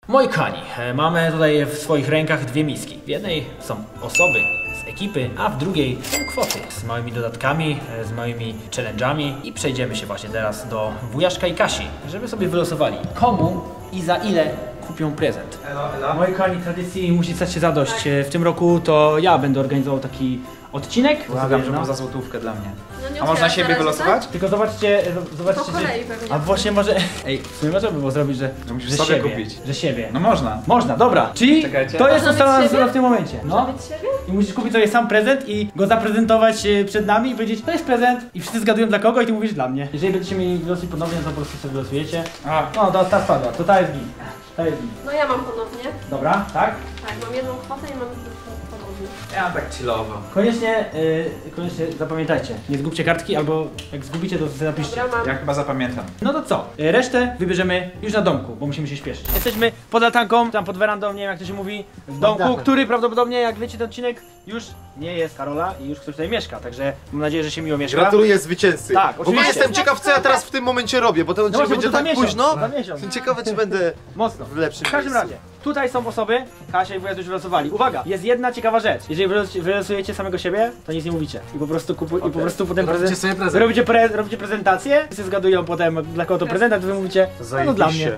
Moi kochani, mamy tutaj w swoich rękach dwie miski. W jednej są osoby z ekipy, a w drugiej są kwoty z małymi dodatkami, z małymi challenge'ami i przejdziemy się właśnie teraz do wujaszka i Kasi, żeby sobie wylosowali komu i za ile kupią prezent. Moi kochani, tradycji musi stać się zadość. W tym roku to ja będę organizował taki odcinek. Błagam, że za złotówkę dla mnie. No A można siebie wylosować? Tylko zobaczcie, Po kolei pewnie. a właśnie może... Ej, w sumie można by było zrobić, że musisz że sobie siebie, kupić. Że siebie. No można. Można, dobra. Czyli Czekajcie. to jest Można ustalone być siebie? w tym momencie. No. Być siebie? I musisz kupić sobie sam prezent i go zaprezentować przed nami i powiedzieć, to jest prezent i wszyscy zgadują dla kogo i ty mówisz dla mnie. Jeżeli będziecie mieli wylosować ponownie, to po prostu sobie wylosujecie. No, ta spadła, to ta jest git. Ta jest git. No ja mam ponownie. Dobra, tak? Tak, mam jedną kwotę i mam ponownie. Ja tak chillowo. Koniecznie zapamiętajcie, nie zgubcie kartki, albo jak zgubicie, to zapiszcie. Dobra, mam. Ja chyba zapamiętam. No to co? Resztę wybierzemy już na domku, bo musimy się śpieszyć. Jesteśmy pod altanką, tam pod werandą, nie wiem jak to się mówi, w domku, który prawdopodobnie, jak wiecie, ten odcinek już nie jest Karola i już ktoś tutaj mieszka, także mam nadzieję, że się miło mieszka. Gratuluję zwycięzcy. Tak, Bo oczywiście. jestem ciekaw, co ja teraz w tym momencie robię, bo ten odcinek właśnie, będzie bo to tak za miesiąc, późno. za miesiąc. Jestem ciekawy, czy będę Mocno. w lepszym W każdym miejscu. razie, tutaj są osoby, Kasia i wuja już wylosowali. Uwaga, jest jedna ciekawa rzecz. Jeżeli wylosujecie samego siebie, to nic nie mówicie. I po prostu i po prostu potem robicie prezentację, wszyscy zgadują potem dla kogo to prezent, a wy mówicie, no dla mnie.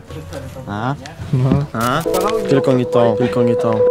Tylko nie to, tylko nie to.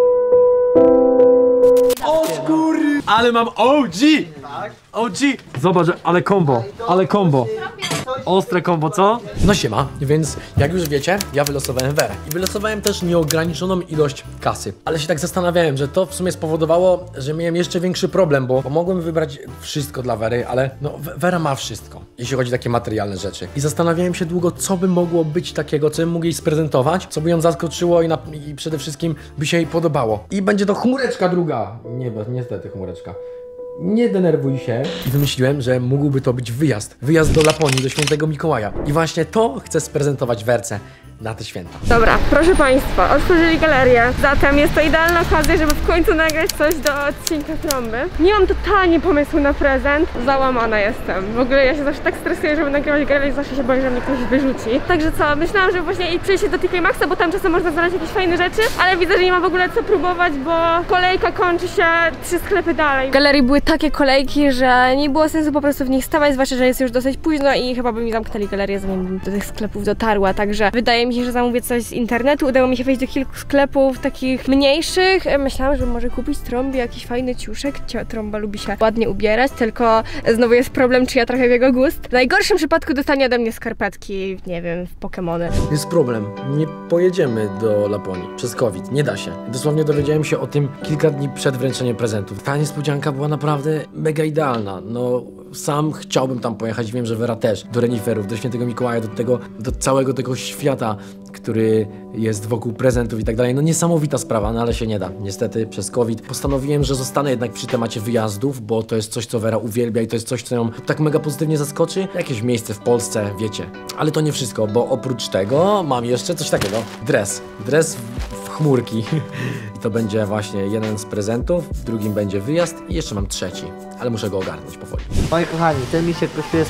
O skóry! Ale mam OG! OG! Zobacz, ale combo. Ostre combo, co? No siema, więc jak już wiecie, ja wylosowałem Werę. I wylosowałem też nieograniczoną ilość kasy. Ale się tak zastanawiałem, że to w sumie spowodowało, że miałem jeszcze większy problem, bo mogłem wybrać wszystko dla Wery, ale no Wera ma wszystko, jeśli chodzi o takie materialne rzeczy. I zastanawiałem się długo, co by mogło być takiego, co bym mógł jej sprezentować, co by ją zaskoczyło i przede wszystkim by się jej podobało. I będzie to chmureczka druga. Nie, niestety chmureczka. Nie denerwuj się. I wymyśliłem, że mógłby to być wyjazd. Wyjazd do Laponii, do Świętego Mikołaja. I właśnie to chcę sprezentować Werce na te święta. Dobra, proszę Państwa, otworzyli galerię, zatem jest to idealna okazja, żeby w końcu nagrać coś do odcinka Trąby. Nie mam totalnie pomysłu na prezent, załamana jestem. W ogóle ja się zawsze tak stresuję, żeby nagrywać galerię, zawsze się boję, że mnie ktoś wyrzuci. Także co, myślałam, że właśnie przejść się do TK Maxa, bo tam czasem można znaleźć jakieś fajne rzeczy, ale widzę, że nie ma w ogóle co próbować, bo kolejka kończy się 3 sklepy dalej. W galerii były takie kolejki, że nie było sensu po prostu w nich stawać, zwłaszcza, że jest już dosyć późno i chyba by mi zamknęli galerię, zanim bym do tych sklepów dotarła, także wydaje mi się, że zamówię coś z internetu. Udało mi się wejść do kilku sklepów takich mniejszych. Myślałam, że może kupić Trąbie jakiś fajny ciuszek. Trąba lubi się ładnie ubierać, tylko znowu jest problem, czy ja trochę w jego gust. W najgorszym przypadku dostanie ode mnie skarpetki, nie wiem, w Pokemony. Jest problem. Nie pojedziemy do Laponii przez COVID. Nie da się. Dosłownie dowiedziałem się o tym kilka dni przed wręczeniem prezentów. Ta niespodzianka była naprawdę mega idealna. No, sam chciałbym tam pojechać. Wiem, że Wera też. Do reniferów, do Świętego Mikołaja, do całego tego świata, który jest wokół prezentów i tak dalej. No niesamowita sprawa, no ale się nie da. Niestety przez COVID postanowiłem, że zostanę jednak przy temacie wyjazdów, bo to jest coś, co Wera uwielbia i to jest coś, co ją tak mega pozytywnie zaskoczy. Jakieś miejsce w Polsce, wiecie. Ale to nie wszystko, bo oprócz tego mam jeszcze coś takiego. Dres w chmurki. I to będzie właśnie jeden z prezentów, w drugim będzie wyjazd i jeszcze mam trzeci, ale muszę go ogarnąć powoli. Moi kochani, ten misiek kosztuje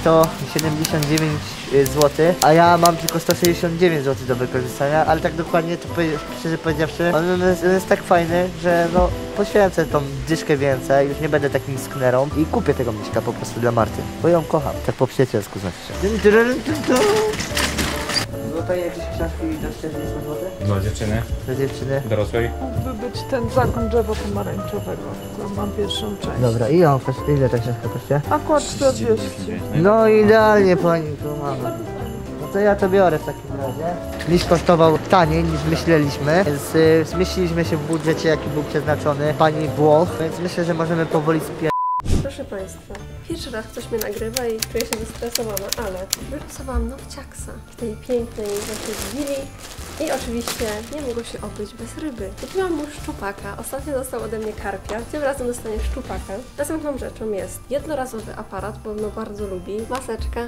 179 zł, a ja mam tylko 169 zł do wykorzystania, ale tak dokładnie to szczerze powiedziawszy, on jest tak fajny, że no poświęcę tą dyszkę więcej, już nie będę takim sknerą i kupię tego miśka po prostu dla Marty, bo ją kocham, tak po przyjacielsku znaczy. Tutaj jakieś książki do 40 zł? Dla dziewczyny. Dla dziewczyny. Dorosłej. Mógłby być ten Zakon Drzewa Pomarańczowego, którą mam pierwszą część. Dobra, ile ta książka kosztuje? Akurat 40. No idealnie pani tu mamy. No to ja to biorę w takim razie. Miś kosztował taniej niż myśleliśmy, więc zmieściliśmy się w budżecie, jaki był przeznaczony pani Włoch, więc myślę, że możemy powoli Proszę Państwa, pierwszy raz ktoś mnie nagrywa i czuję się zestresowana, ale wylosowałam nowciaksa w tej pięknej naszej willi i oczywiście nie mogło się obejść bez ryby. Kupiłam mu szczupaka, ostatnio dostał ode mnie karpia, tym razem dostanie szczupaka. Następną rzeczą jest jednorazowy aparat, bo on bardzo lubi, maseczka.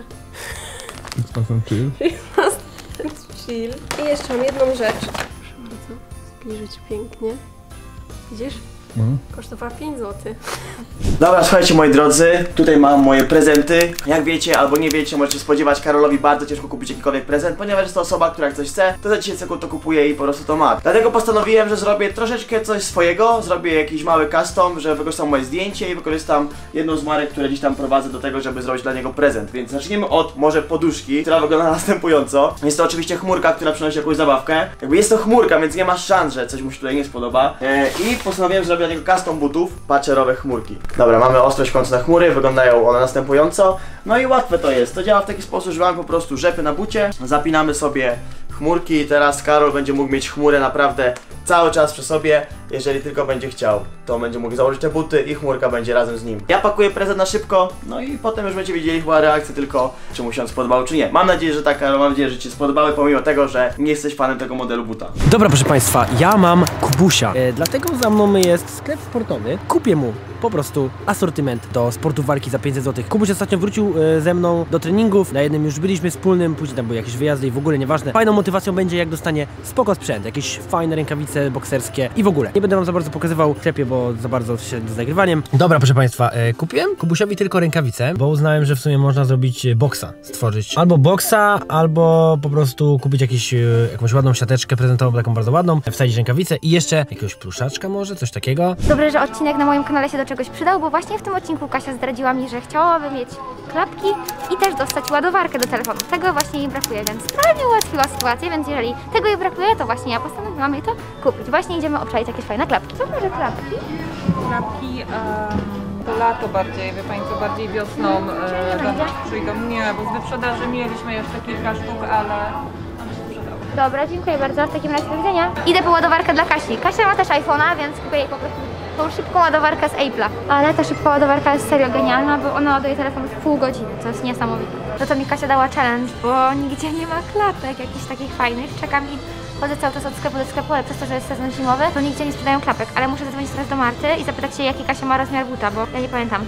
Chill. I jeszcze mam jedną rzecz. Proszę bardzo, zbliżyć pięknie. Widzisz? Kosztowała 5 zł. Dobra, słuchajcie moi drodzy, tutaj mam moje prezenty. Jak wiecie albo nie wiecie, możecie spodziewać, Karolowi bardzo ciężko kupić jakikolwiek prezent, ponieważ jest to osoba, która jak coś chce, to za 10 sekund to kupuje i po prostu to ma. Dlatego postanowiłem, że zrobię troszeczkę coś swojego, zrobię jakiś mały custom, że wykorzystam moje zdjęcie i wykorzystam jedną z marek, które gdzieś tam prowadzę do tego, żeby zrobić dla niego prezent. Więc zaczniemy od może poduszki, która wygląda następująco. Jest to oczywiście chmurka, która przynosi jakąś zabawkę. Jakby jest to chmurka, więc nie ma szans, że coś mu się tutaj nie spodoba. I postanowiłem zrobić dla niego custom butów, patcherowe chmurki. Dobra, mamy ostrość w końcu na chmury, wyglądają one następująco. No i łatwe to jest, to działa w taki sposób, że mamy po prostu rzepy na bucie, zapinamy sobie chmurki i teraz Karol będzie mógł mieć chmurę naprawdę cały czas przy sobie. Jeżeli tylko będzie chciał, to będzie mógł założyć te buty i chmurka będzie razem z nim. Ja pakuję prezent na szybko, no i potem już będziecie widzieli chyba reakcję tylko, czy mu się spodobało, czy nie. Mam nadzieję, że tak, Karol, mam nadzieję, że Ci spodobały, pomimo tego, że nie jesteś fanem tego modelu buta. Dobra, proszę Państwa, ja mam Kubusia, dlatego za mną jest sklep sportowy. Kupię mu po prostu asortyment do sportu walki za 500 zł. Kubuś ostatnio wrócił ze mną do treningów, na jednym już byliśmy wspólnym, później tam były jakieś wyjazdy i w ogóle nieważne. Fajną motywacją będzie, jak dostanie spoko sprzęt, jakieś fajne rękawice bokserskie i w ogóle. Nie będę wam za bardzo pokazywał w sklepie, bo za bardzo się z nagrywaniem. Dobra, proszę Państwa, kupiłem Kubusiowi tylko rękawice, bo uznałem, że w sumie można zrobić boksa, stworzyć albo boksa, albo po prostu kupić jakąś ładną siateczkę prezentową, taką bardzo ładną, wsadzić rękawice i jeszcze jakiegoś pluszaczka może, coś takiego. Dobrze, że odcinek na moim kanale się do czegoś przydał, bo właśnie w tym odcinku Kasia zdradziła mi, że chciałaby mieć klapki i też dostać ładowarkę do telefonu. Tego właśnie jej brakuje, więc trochę mi ułatwiła sytuację, więc jeżeli tego jej brakuje, to właśnie ja postanowiłam jej to kupić. Właśnie idziemy obczaić jakieś fajne klapki. Co może klapki? Klapki to lato bardziej, wie Pani co, bardziej wiosną do nas przyjdą. Nie, bo z wyprzedaży mieliśmy jeszcze kilka sztuk, ale one się sprzedały. Dobra, dziękuję bardzo. W takim razie do widzenia. Idę po ładowarkę dla Kasi. Kasia ma też iPhone'a, więc kupię jej po prostu tą szybką ładowarkę z Apple'a. Ale ta szybka ładowarka jest serio genialna, bo ona ładuje telefon w pół godziny, co jest niesamowite. No to mi Kasia dała challenge, bo nigdzie nie ma klapek jakichś takich fajnych. Czekam i chodzę cały czas od sklepu do sklepu, ale przez to, że jest sezon zimowy, to nigdzie nie sprzedają klapek. Ale muszę zadzwonić teraz do Marty i zapytać się, jaki Kasia ma rozmiar buta, bo ja nie pamiętam.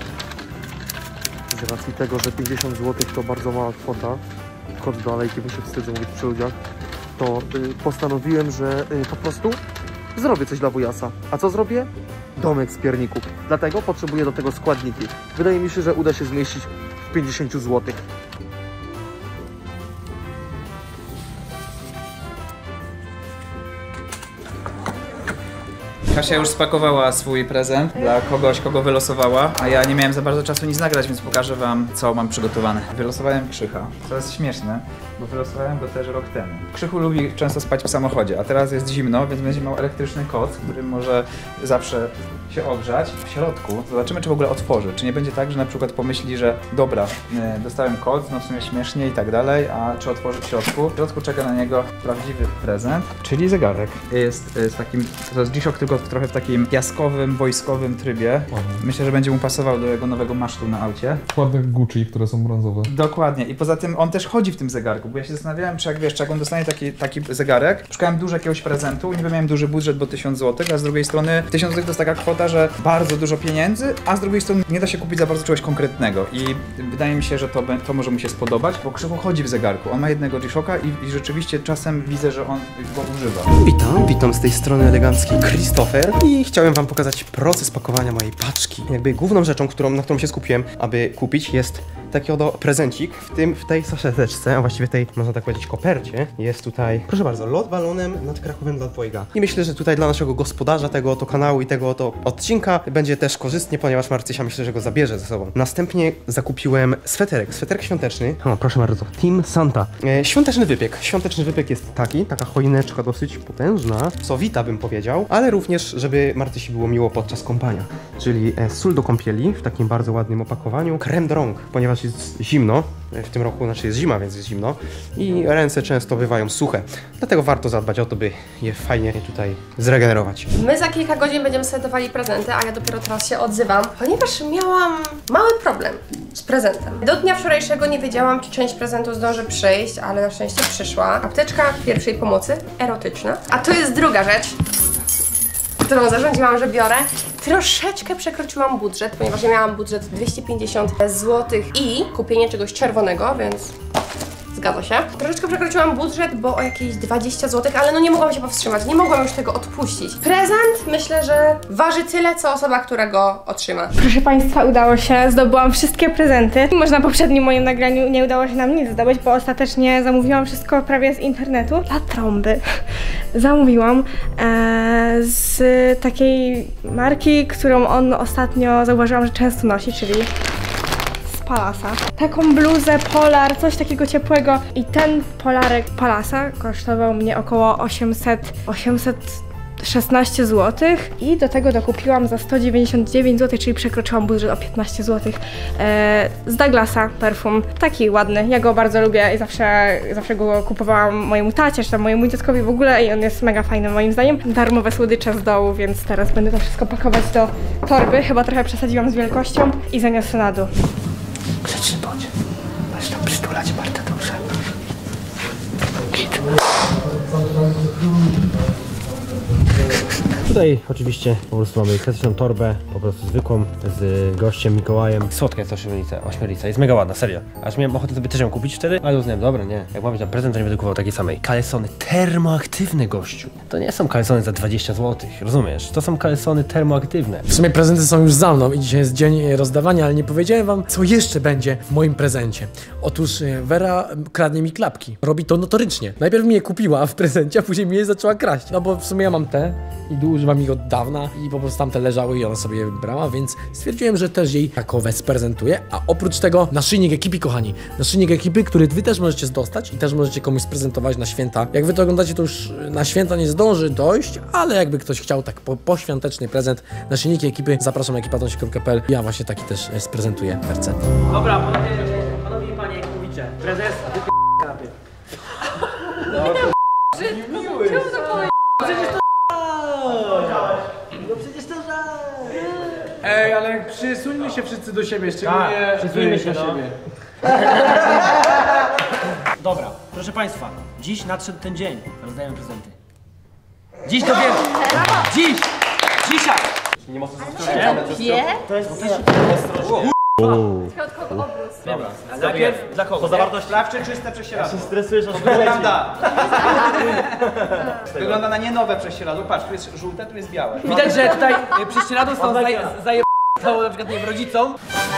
Z racji tego, że 50 zł to bardzo mała kwota, kod do alejki, bo się wstydzę mówić przy ludziach, to postanowiłem, że po prostu zrobię coś dla wujasa. A co zrobię? Domek z pierników. Dlatego potrzebuję do tego składniki. Wydaje mi się, że uda się zmieścić w 50 zł. Kasia już spakowała swój prezent dla kogoś, kogo wylosowała, a ja nie miałem za bardzo czasu nic nagrać, więc pokażę wam, co mam przygotowane. Wylosowałem Krzycha, co jest śmieszne, bo wylosowałem go też rok temu. Krzychu lubi często spać w samochodzie, a teraz jest zimno, więc będzie miał elektryczny koc, który może zawsze się ogrzać. W środku zobaczymy, czy w ogóle otworzy, czy nie będzie tak, że na przykład pomyśli, że dobra, dostałem koc, no w sumie śmiesznie i tak dalej, a czy otworzy w środku? W środku czeka na niego prawdziwy prezent, czyli zegarek. Jest z takim, to jest G-Shock, tylko trochę w takim piaskowym, wojskowym trybie. Myślę, że będzie mu pasował do jego nowego masztu na aucie. Wkładek Gucci, które są brązowe. Dokładnie. I poza tym on też chodzi w tym zegarku, bo ja się zastanawiałem, czy jak wiesz, czy jak on dostanie taki zegarek, szukałem dużo jakiegoś prezentu, niby miałem duży budżet, bo 1000 zł, a z drugiej strony 1000 zł to jest taka kwota, że bardzo dużo pieniędzy, a z drugiej strony nie da się kupić za bardzo czegoś konkretnego. I wydaje mi się, że to może mu się spodobać, bo Krzychu chodzi w zegarku. On ma jednego G-Shocka i rzeczywiście czasem widzę, że on go używa. Witam z tej strony elegancki Christopher i chciałem wam pokazać proces pakowania mojej paczki. Jakby główną rzeczą, na którą się skupiłem, aby kupić, jest taki oto prezencik, w tej saszeteczce, a właściwie tej, można tak powiedzieć, kopercie, jest tutaj, proszę bardzo, lot balonem nad Krakowem dla dwojga. I myślę, że tutaj dla naszego gospodarza tego oto kanału i tego oto odcinka będzie też korzystnie, ponieważ Marcysia myślę, że go zabierze ze sobą. Następnie zakupiłem sweterek świąteczny. O, proszę bardzo, Team Santa. Świąteczny wypiek jest taka choineczka dosyć potężna, sowita bym powiedział, ale również, żeby Marcysi było miło podczas kąpania. Czyli sól do kąpieli w takim bardzo ładnym opakowaniu, krem do rąk, ponieważ jest zimno, w tym roku jest zima, więc jest zimno i ręce często bywają suche, dlatego warto zadbać o to, by je fajnie tutaj zregenerować. My za kilka godzin będziemy setowali prezenty, a ja dopiero teraz się odzywam, ponieważ miałam mały problem z prezentem. Do dnia wczorajszego nie wiedziałam, czy część prezentu zdąży przyjść, ale na szczęście przyszła. Apteczka pierwszej pomocy, erotyczna. A to jest druga rzecz, którą zarządziłam, że biorę. Troszeczkę przekroczyłam budżet, ponieważ ja miałam budżet 250 zł i kupienie czegoś czerwonego, więc Zgadza się. Troszeczkę przekroczyłam budżet, bo o jakieś 20 zł, ale no nie mogłam się powstrzymać, nie mogłam już tego odpuścić. Prezent myślę, że waży tyle, co osoba, która go otrzyma. Proszę Państwa, udało się, zdobyłam wszystkie prezenty. Mimo że na poprzednim moim nagraniu nie udało się nam nic zdobyć, bo ostatecznie zamówiłam wszystko prawie z internetu. Dla trąby zamówiłam z takiej marki, którą on ostatnio zauważyłam, że często nosi, czyli Palasa. Taką bluzę Polar, coś takiego ciepłego i ten polarek Palasa kosztował mnie około 816 zł i do tego dokupiłam za 199 zł, czyli przekroczyłam budżet o 15 zł z Douglasa perfum. Taki ładny, ja go bardzo lubię i zawsze go kupowałam mojemu tacie, czy tam mojemu dzieckowi w ogóle i on jest mega fajny moim zdaniem. Darmowe słodycze z dołu, więc teraz będę to wszystko pakować do torby, chyba trochę przesadziłam z wielkością i zaniosę na dół. Grzeczny bądź. Masz tam przytulać Martę dobrze. Git. Tutaj oczywiście po prostu mamy klasyczną torbę, po prostu zwykłą, z gościem Mikołajem. Słodka jest to ośmiornica, jest mega ładna, serio. Aż miałem ochotę sobie też ją kupić wtedy, ale uznałem, dobra, nie. Jak mam mieć na prezent, to nie będę kupował takiej samej. Kalesony termoaktywne, gościu. To nie są kalesony za 20 zł, rozumiesz? To są kalesony termoaktywne. W sumie prezenty są już za mną i dzisiaj jest dzień rozdawania, ale nie powiedziałem wam, co jeszcze będzie w moim prezencie. Otóż Wera kradnie mi klapki. Robi to notorycznie. Najpierw mi je kupiła w prezencie, a później mi je zaczęła kraść. No bo w sumie ja mam te i używam ich od dawna i po prostu tamte leżały i ona sobie je brała, więc stwierdziłem, że też jej takowe sprezentuję. A oprócz tego naszyjnik ekipy, kochani. Naszyjnik ekipy, który wy też możecie dostać i też możecie komuś sprezentować na święta. Jak wy to oglądacie, to już na święta nie zdąży dojść, ale jakby ktoś chciał tak poświąteczny prezent, naszyjniki ekipy, zapraszam na ekipatonsik.pl. Ja właśnie taki też sprezentuję Werce. Dobra, panowie i panie, jak mówicie, prezes, a ty p***kapy. Miły. Czemu to powiedzieć? No przecież to żart. Ej, ale przysuńmy się wszyscy do siebie, szczególnie przysuńmy się do siebie. Dobra, proszę Państwa, dziś nadszedł ten dzień. Rozdajemy prezenty. Dziś dopiero. Dziś! Dzisiaj! Nie mocno Wie? To jest Od kogo obróz? Dobra, najpierw dla kogo? Zawartość sprawczy, czyste prześcieradło. Ja się stresujesz, aż Wygląda. Wygląda na nie nowe prześcieradło. Patrz, tu jest żółte, tu jest białe. Widać, że tutaj prześcieradło są zajebało na przykład nie wiem, rodzicom.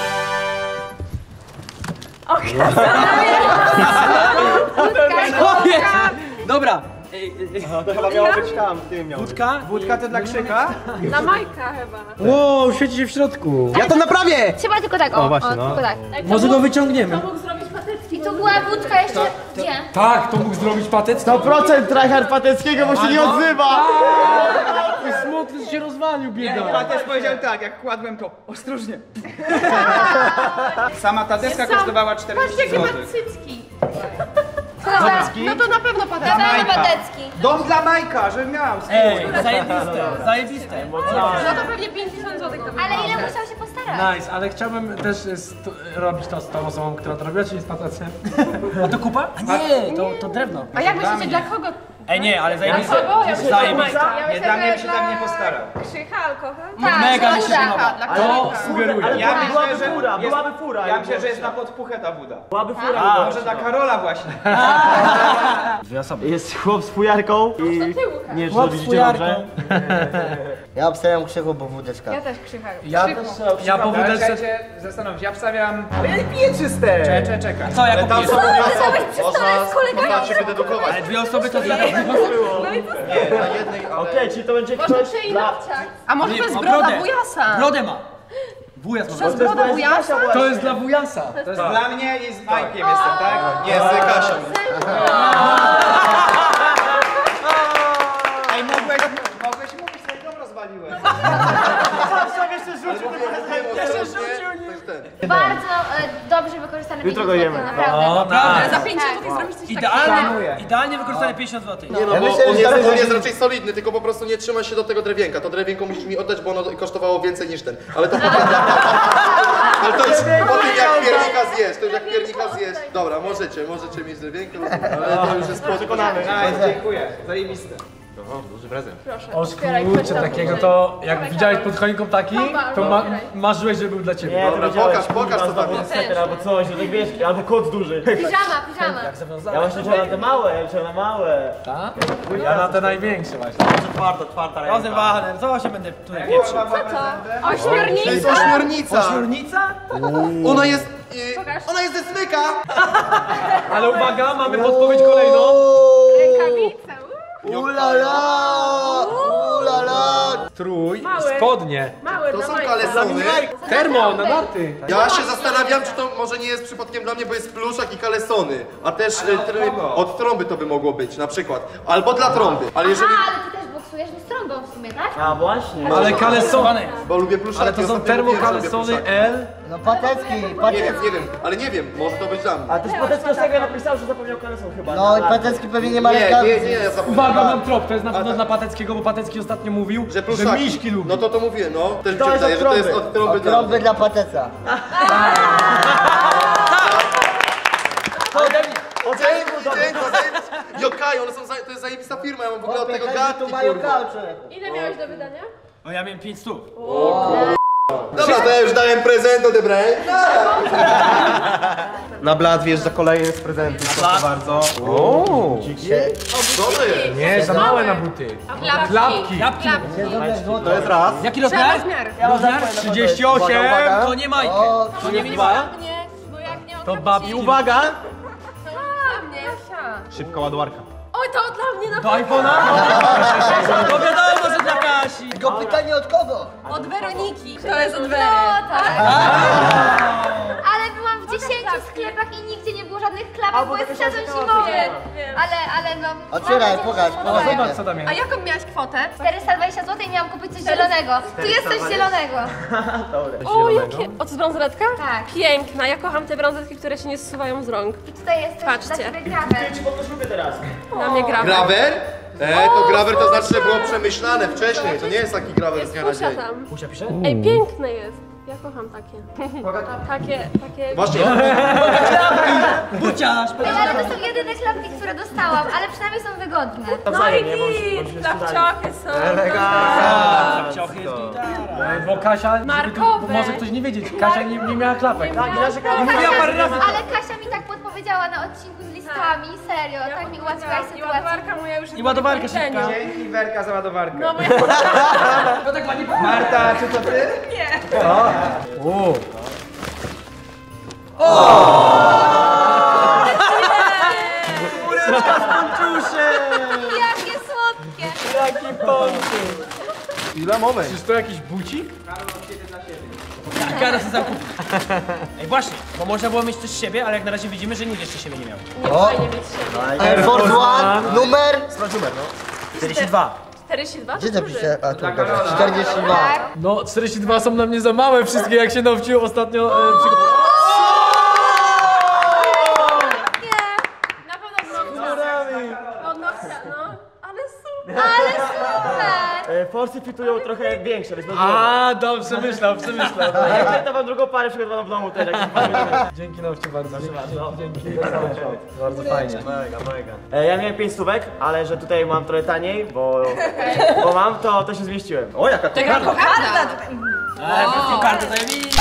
Dobra. to chyba miało być tam, ty miał. Wódka to dla Krzyka. Na Majka chyba. Wow, świeci się w środku. Ja to naprawię! Trzeba tylko tak, o właśnie, no. tylko tak. Może go wyciągniemy. Mógł zrobić patetki. I tu była wódka jeszcze, gdzie? Tak, to mógł zrobić patec. 100% tryhard Pateckiego, bo się nie odzywa! Smutny się rozwalił, bieda. Ja też powiedział tak, jak kładłem to. Ostrożnie. Sama ta deska kosztowała 40 Patrzcie, jakie zł. ma cycki. No to na pewno patetki. Dawaj patecki. Dom dla Majka, że miał. Ej, zajebiste. No to pewnie 50 zł to Ale ile musiał się postarać? Nice, ale chciałbym też robić to z tą osobą, która to robiła, czyli z patecem. A to kupa? A nie, to drewno. A jak myślicie, dla kogo? Ej, nie, ale zajebiste. Zajebiste. Nie, dla mnie się tak nie postarał. Krzycha, alkohol? Mega mi się podoba. To sugeruję. Ja myślę, że byłaby fura. Ja myślę, że jest na podpuchę ta woda. Byłaby fura. Może dla Karola właśnie. Dwie osoby. Jest chłop z fujarką i... Nie, czy to widzicie dobrze? Ja obstawiam Krzychu, bo wódeczka. Ja też Krzycha. Ja po wódeczce... Czekajcie, zastanów się, ja wstawiam... Ale ja nie piję czyste! Czekaj. Co, jak Tam kupisz? są Można się wydedukować. Ale dwie osoby to dla Nie, na jednej, ale... Okej, czyli to będzie ktoś dla... A może to jest broda wujasa? Brodę ma. Wujas ma. To jest broda wujasa? To jest dla wujasa. To jest dla mnie i z Majkiem jestem, tak? Nie, z Kasią. Ej, mogłeś mówić, że dom rozwaliłem. Bardzo dobrze wykorzystane Jutro go jemy. Naprawdę. Za 5 zł zrobić coś Idealnie wykorzystane 50 zł. Nie no, bo on jest raczej solidny, tylko po prostu nie trzyma się do tego drewienka. To drewienko musisz mi oddać, bo ono kosztowało więcej niż ten. Ale to ale to już po tym jak piernika zjesz, to już jak piernika zjesz. Dobra, możecie mieć drewienko, ale to już jest przekonany. Nice, dziękuję. Zajebiste. No, duży prezent. Proszę, O otwieraj, kurczę, chodź tam takiego bliżej. to jak Dawaj, widziałeś dawaj. pod choinką taki, to otwieraj. marzyłeś, żeby był dla ciebie. Nie, to Dobra, wiedziałeś, pokaż co tam kurwa, jest. seter albo coś, no tak wiesz, albo kot duży. Piżama. Ja właśnie liczyłem na te małe, ja liczyłem na małe. Tak? Ja na te największe właśnie. Czwarta ręka. Rozerwane, co się będę tutaj pieprzył? Co to? To jest Ośmiornica? ośmiornica! Ośmiornica? Ona jest... Pokaż. Ona jest ze smyka! Ale uwaga, mamy podpowiedź kolejną. Rękawice. Ulala! Strój, Mały. spodnie. Mały, To na są majtę. kalesony. Termo na narty. Ja się zastanawiam, czy to może nie jest przypadkiem dla mnie, bo jest pluszak i kalesony. A też od trąby to by mogło być na przykład. Albo dla trąby. Ale jeżeli... Ale ty też boksujesz z trąbą w sumie, tak? A właśnie. Ale kalesony. Bo lubię pluszaki. Ale to są ostatnio mówiłem, że lubię termokalesony pluszaki. L. No patecki, Nie wiem, ale nie wiem, może to być dla mnie. A też Potecki sobie napisał, że zapomniał kalesą chyba. No i patecki pewnie nie ma Nie, rękawic. ja zapomniałem. Uwaga, mam trop, to jest na pewno dla Pateckiego, bo Patecki ostatnio mówił, Że że pluszaki. miśki lubi. No to mówię, no. Też mi To się jest wydaje, od że to jest trąby. od trąby dla Trąby mnie. dla pateca. Dzięki. Jokaj, one są to jest zajebista firma, ja mam w ogóle od tego gadki, tu mają kurwa. kaucze. Ile miałeś do wydania? O, ja miałem 5 stóp. Dobra, to ja już dałem prezent, odebrałem. Na blat wjeżdża kolejny z prezentów, proszę bardzo. Co to jest? Nie, za małe na buty. Klapki. Klapki. To jest raz. Jaki rozmiar? Rozmiar 38. Uwaga. To nie Majkę. To nie minimala. Nie, bo jak nie To babi, uwaga. dla mnie. Szybka ładowarka. Oj, to dla mnie na Do iPhone'a? To wiadomo, że dla Kasi. Tylko pytanie od kogo? Od Weroniki. To jest od No Wery. tak. Ale byłam w 10 sklepach i nigdzie nie było żadnych klapek, bo jest sezon zimowy. Wiem. Ale no... Otwieraj, pokaż, pokaż. Zobacz co tam A jest. jaką miałaś kwotę? 420 zł i miałam kupić coś zielonego. Tu jest coś zielonego. O, jakie? O, to jest brązoletka? Tak. Piękna. Ja kocham te brązoletki, które się nie zsuwają z rąk. I tutaj jest też Patrzcie. dla ciebie grawer. Ci pokaż lubię teraz. Na mnie grawer. Grawer? To grawer to znaczy, że było przemyślane wcześniej. To nie jest taki grawer z dnia na Pusia dzień. tam. Pusia pisze? Ej, piękne jest. Ja kocham takie. Takie... Właśnie. Buciarz. Ej, ale to są jedyne klapki, które dostałam, ale przynajmniej są wygodne. No i git! Klapciochy są. Ciochy jest gitara. Bo Kasia, żeby Markowe. tu, może ktoś nie wiedzieć, Kasia nie miała klapek. Tak, No, mówiła parę razy. ale Kasia mi tak podpowiedziała na odcinku z listami, serio, tak mi ułatwiła I sytuację. ładowarka moja już jest I ładowarka po kończeniu. szybka. Dzięki Werka za ładowarkę. No bo ja... To tak pani Marta, czy to ty? Jakie słodkie! Chwila, moment. Czyż to jakiś bucik? Gara sobie zakupi. Ej, właśnie, bo można było mieć coś z siebie, ale jak na razie widzimy, że nikt jeszcze siebie nie miał. Nie fajnie mieć siebie. Air Force One, numer? Sprawdź numer, no. 42. 42? Gdzie napiszę? A tu, dobra. 42. No, 42 są na mnie za małe wszystkie, jak się nawciłem ostatnio. Na pewno od Nokcia, no. Ale super. Ale super! Forsy fitują trochę większe, więc A, dobrze, przemyślał. ja to wam drugą parę przygotowaną w domu też. Dzięki Nowcie bardzo. Dzięki. Bardzo fajnie. Mega. Ja miałem 5 stówek, ale że tutaj mam trochę taniej, bo mam, to się zmieściłem. O, jaka to Karta. Kartę to jest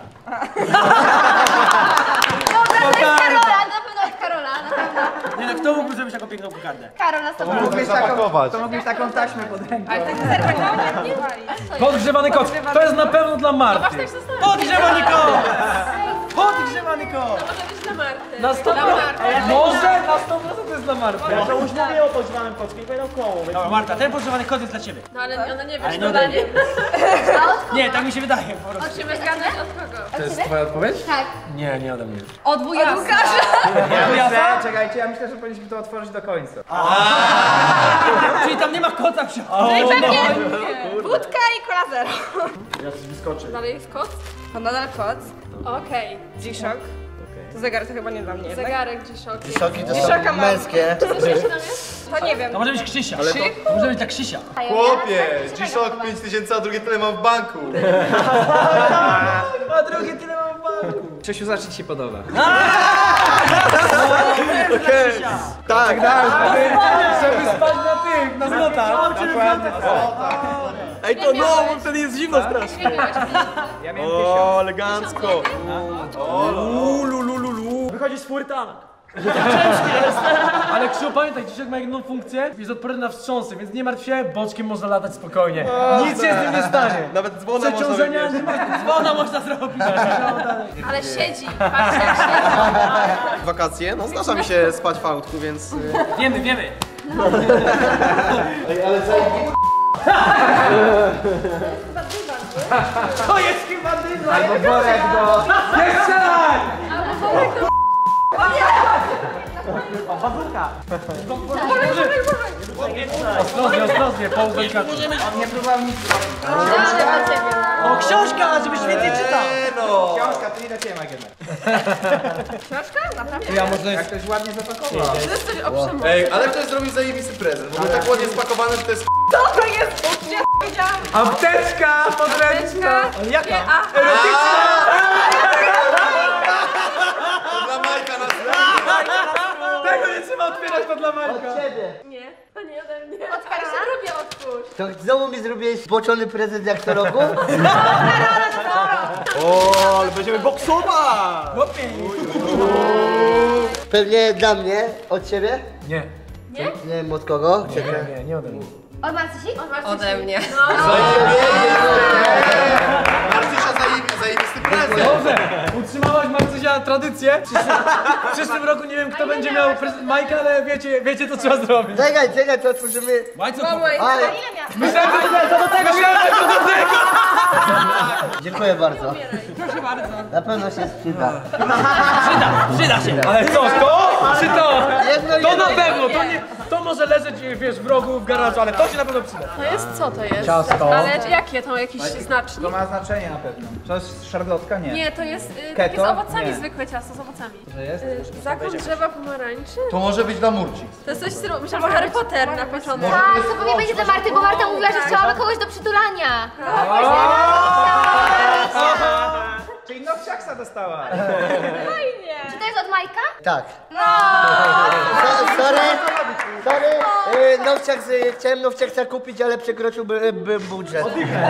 Dobra, to jest Karola, na pewno od Karola, na pewno. Nie no, kto mógłby zrobić taką piękną kokardę? Karol na 100%. Mógł mieć taką taśmę pod ręką. Ale tak zerwę nie wali. Podgrzewany kot. To jest na pewno dla Marty. Podgrzewany kot! Podgrzewany kot! Może być dla Marty. Na 100%. Dla Marty. Może na 100% to jest dla Marty. Ja to już mówię o podgrzewanym kocku i powiedział koło, więc... Dobra, Marta, ten podgrzewany kot jest dla ciebie. No ale ona nie wie, Ale czy nie to dla niej. Nie, tak mi się wydaje po prostu. Musimy zgadnąć od kogo. To jest twoja odpowiedź? Tak. Nie ode mnie. Od wujasa. Ja myślę, czekajcie, ja myślę, że powinniśmy to otworzyć do końca. Czyli tam nie ma kota w środku. No i pewnie wódka i kola zero. Ja coś wyskoczę. Dalej jest kot? To nadal kot. Okej. G-Shock. To zegar to chyba nie dla mnie jednak. Zegarek G-Shock. Soki to G-Shocka są mam. męskie. Co jeszcze tam jest? To nie wiem. To może być Krzysia. To może być tak Krzysia. Chłopie, G-Shock 5000, a drugie tyle mam w banku. A drugie tyle mam Krzysiu, zacznij ci się podoba. Okej. Tak. Żeby spać na tych, na zlotach. Ej, to no, bo wtedy jest zimno strasznie. Ja miałem O, elegancko. Wychodzi z furtana. Ale Krzysiu, pamiętaj, dzieciak ma jedną funkcję, jest odporny na wstrząsy, więc nie martw się, boczkiem można latać spokojnie. Nic się z tym nie stanie. Nawet dzwona można Przeciążenia, wybić. dzwona można zrobić. Ale siedzi, patrz jak siedzi. Wakacje, no zdarza mi się spać w autku, więc... Wiemy. Ej, ale zajebiście. To jest chyba dywan. Albo worek do... Nie strzelaj! Ostrożnie, pół belka. On nie próbował nic. O, książka, żebyś więcej czytał. No. Książka, to nie do ciebie, Magena. Książka? Naprawdę? Ja może Jak ktoś ładnie zapakował. To jest coś o przemocy. Ej, ale ktoś zrobił zajebisty prezent, bo był tak ładnie spakowany, że to jest Co to jest? Gdzie widziałam? apteczka podręczna. Jaka? dla Majka na Tego nie trzeba otwierać, to dla Marka. Od ciebie. Nie, to nie ode mnie. Oskar, się robię, otwórz. To znowu mi zrobiłeś zboczony prezent jak co roku? O, ale będziemy boksować. Pewnie dla mnie. Od ciebie? Nie. Nie? Nie wiem od kogo. Nie ode mnie. Od Marcysi? Ode mnie. Marcysia zajebisty prezent. Dobrze, utrzymałaś Marcysia tradycję. W przyszłym roku nie wiem kto będzie miał prezent Majka, ale wiecie co trzeba zrobić. Czekaj, to otworzymy. Majco, Ale... myślałem, że to do tego. Dziękuję bardzo. Proszę bardzo. Na pewno się sprzyda. Przyda się. Ale co, to? Czy to? Jedno, To na pewno, to może leżeć, wiesz, w rogu, w garażu, ale to się na pewno przyda. To jest co to jest? Ciasto. Ale jakie to? Jakiś znacznik? To ma znaczenie na pewno. To jest szarlotka? Nie. Nie, to jest takie Keto? z owocami, Nie. zwykłe ciasto z owocami. To jest? Zakon drzewa pomarańczy? To może być dla Murci. To jest coś, co myślałam, że Harry Potter na początku. Tak, to pewnie będzie dla Marty, bo Marta mówiła, że chciałaby kogoś do przytulania. Czyli nowciaksa dostała. Czy to jest od Majka? Tak. No! Sorry. Chciałem nowciaksa kupić, ale przekroczyłby budżet.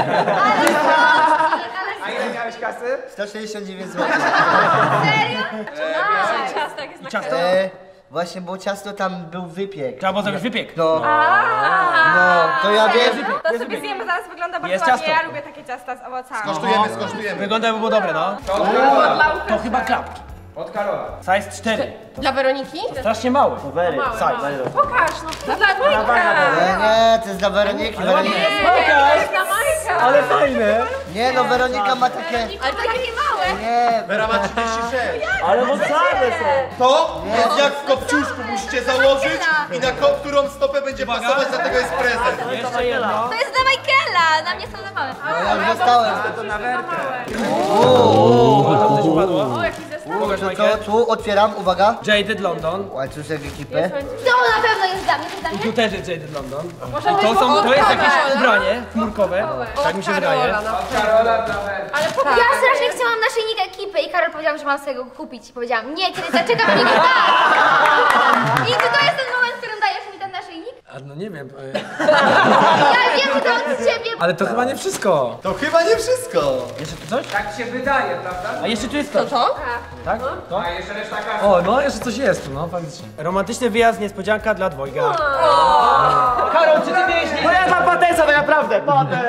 A ile miałeś kasy? 169 zł. Serio? Ciasto, jak jest na Ciasto? Właśnie, bo ciasto tam był wypiek. Trzeba było zrobić wypiek. No, to ja wiem. To sobie zjemy, zaraz wygląda bardzo Jest ładnie. ciasto. Ja lubię takie ciasta z owocami. Skosztujemy. Wygląda jakby było dobre, no. To chyba klapki. Od Karola. Size 4. Dla Weroniki? Strasznie mały. Wery, Mały, saj, mały. Wery. Pokaż, no to dla Majka. Nie, to jest dla Weroniki. Nie, to jest dla Majka. Ale fajne. Nie, no Weronika ma takie... Ale to takie małe. Nie, Vera ma 36. Ale mocarne są. To jest jak w kopciuszku, musicie założyć i na którą stopę będzie pasować, dlatego jest prezent. Jeszcze jedno. To jest dla Michaela, na mnie są za małe. ja już dostałem. To na wertę. Tam coś upadło. O, jaki zestaw. Pokaż To Michael. tu otwieram, uwaga. Jaded London. Łańcuszek ekipy. To na pewno jest dla mnie, to jest dla I mnie. tu też jest Jaded London. Może I być to jest jakieś Karola. ubranie chmurkowe. Tak mi się wydaje. Karola na wertę. Ale Ja pokaż. strasznie chciałam naszyjnik ekipy i Karol powiedział, że mam sobie go kupić. I powiedziałam, nie, kiedy zaczekam, mnie nie da. I czy to jest ten moment, w którym dajesz mi ten naszyjnik? A no nie wiem. Ja wiem, że to od ciebie. Ale to chyba nie wszystko. To chyba nie wszystko. Jeszcze tu coś? Tak się wydaje, prawda? A jeszcze tu jest to. To? Tak? To? A jeszcze reszta kasy. O, no jeszcze coś jest tu, no faktycznie. Romantyczny wyjazd, niespodzianka dla dwojga. Karol, czy ty miałeś... To ja mam patensa, tak naprawdę. Patent.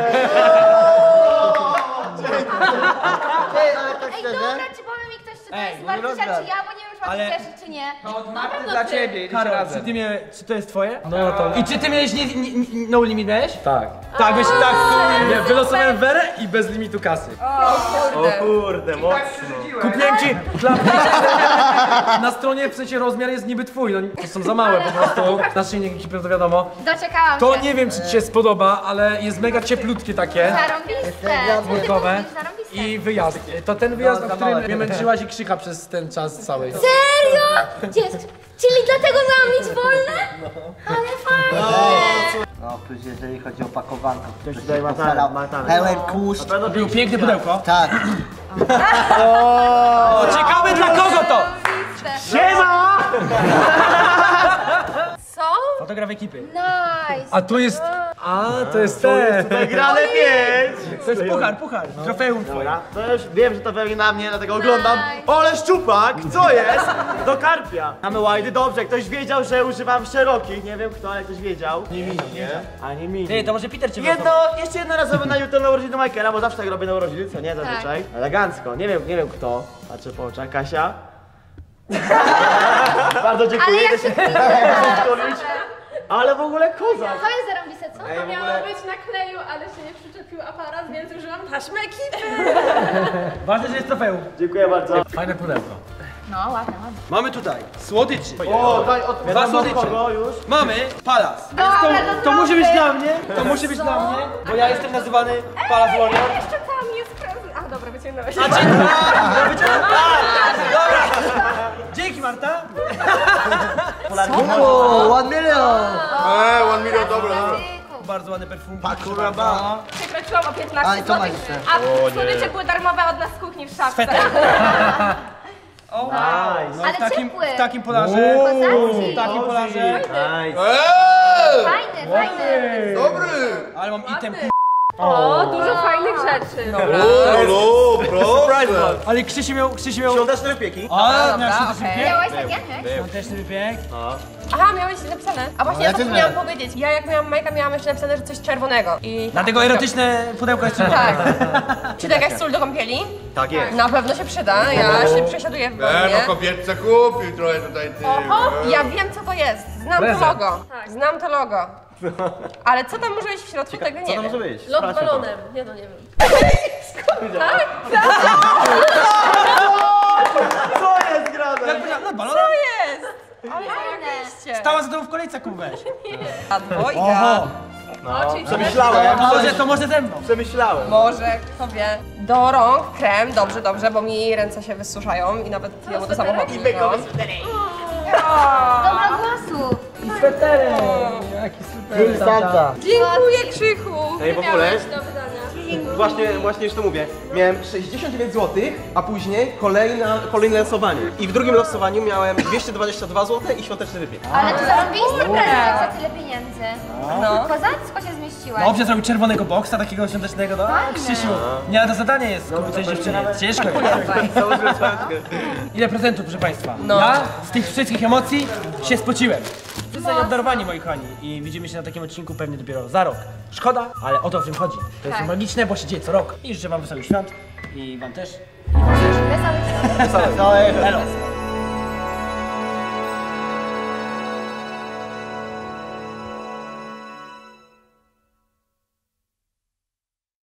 Ej, ale tak Ej, szczerze. dobra, czy powie mi ktoś, czy to Ej, jest nie Martysia, rozgrać. czy ja, bo nie wiem, czy Ale- Martysia też, czy nie. To od Marty dla ciebie, idziesz Karol, czy razem. ty miałeś... Czy to jest twoje? No to... I czy ty miałeś no limit miałeś? Tak. Tak, wiesz, tak. Nie, wylosowałem Werę i bez limitu kasy. O kurde, mocno. Kupiłem ci klapki. Na stronie w sensie rozmiar jest niby twój, no to są za małe po prostu. Naszyjnik ekipy to wiadomo. Doczekałam To się. nie wiem czy ci się spodoba, ale jest mega cieplutkie takie. Zarąbiste. Chmurkowe. Zarąbiste. I wyjazd. To ten wyjazd, No, na za którym małe. mnie męczyłaś i krzyka przez ten czas cały. Serio? Czyli dlatego miałam mieć wolne? Ale fajnie. No, plus jeżeli chodzi o pakowanko, Ktoś to tutaj się ma postarał. talent. Pełen tłuszcz. Było piękne pudełko. Tak. O, ciekawe dla kogo to? Siema! Co? Fotograf ekipy. Nice! A tu jest... A, to jest ten. Wygrane 5! To jest puchar. Trofeum twoje. Dobra, to już wiem, że to pewnie na mnie, dlatego oglądam. Ole szczupak, co jest? Do karpia. Mamy łajdy, dobrze, ktoś wiedział, że używam szerokich. Nie wiem kto, ale ktoś wiedział. Nie mini, nie? A nie mini. Ty, to może Peter cię Jeszcze jednorazowy na jutro na urodziny Michaela, bo zawsze tak robię na urodziny, co nie? Zazwyczaj. Elegancko, nie wiem kto. Patrzę po oczach, Kasia. Bardzo dziękuję. Ale jak się Ale w ogóle kozak. To jest zarąbiste, co? Ej, w Miało ogóle... być na kleju, ale się nie przyczepił aparat, więc użyłam taśmy ekipy. Ważne, że jest trofeum. Dziękuję bardzo. Fajne pudełko. No, ładne. Mamy tutaj słodyczy. O, daj od Dwa słodycze. kogo już? Mamy Palas. To musi być dla mnie. To musi być dla mnie, bo ja jestem nazywany Palas Warrior. Jeszcze tam jest prezent. A dobra, wyciągnąłeś. Dzięki Marta. O, 1 milion! 1 milion, dobra. Bardzo ładne perfum. Pakuraba. Przekroczyłam o 15 Ale to zł, magiczne. a słodycze były darmowe od nas z kuchni w szafce. O, Nice. no, Ale ciepły. w takim polarze. Kozacki. W takim polarze. Nice. Fajny. Dobry! Ale mam item. O, dużo fajnych rzeczy. Dobra. Halo, proszę. Ale Krzysiu miał... Świąteczne wypieki. O, miał świąteczny wypiek. Miałeś takie? Świąteczny wypiek. Aha, miałeś napisane. A właśnie ja zapomniałam powiedzieć. Ja jak miałam Majka, miałam jeszcze napisane, że coś czerwonego. I... Dlatego erotyczne pudełko jest czerwone. Tak. Czy to jakaś sól do kąpieli? Tak jest. Na pewno się przyda. Ja się przesiaduję w No wodnie. kobietce kupił trochę tutaj ty. Oho, ja wiem co to jest. Znam Prezent. to logo. Znam to logo. Ale co tam może być w środku, tego nie Co to wiem. może być? Lot Sprawdźmy balonem. Nie no, nie wiem. Co jest grane? No, balon. Co jest? Ale fajne. Stała za tobą w kolejce, weź. A dwojga. Oho. Czyli Przemyślałem. To może ze mną. Przemyślałem. Może, kto wie. Do rąk krem, dobrze, bo mi ręce się wysuszają i nawet jemu do samochodu. Dobra głosu. Sweterek. Jaki super. Santa. Dziękuję, Krzychu. Ej, w ogóle, Do wydania. właśnie już to mówię. Miałem 69 zł, a później kolejne losowanie. I w drugim losowaniu miałem 222 zł i świąteczny wypiek. Ale to zarobisty prezent za tyle pieniędzy. No. Kozacko się zmieściłaś. Dobrze zrobić czerwonego boksa, takiego świątecznego, no. Fajne. Krzysiu, nie, to zadanie jest, kupić dziewczynie. Ciężko jest. Ile prezentów, proszę Państwa. No. Ja z tych wszystkich emocji się spociłem. Zostali obdarowani, moi kochani. I widzimy się na takim odcinku pewnie dopiero za rok. Szkoda, ale o to w tym chodzi. To jest magiczne, bo się dzieje co rok. I życzę Wam wesołych świąt. I Wam też. Wesołych świąt. Elo.